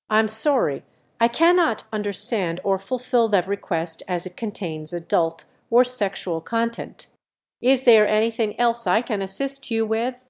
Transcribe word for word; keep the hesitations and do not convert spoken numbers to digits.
I'm sorry I cannot understand or fulfill that request as it contains adult or sexual content. Is there anything else I can assist you with?"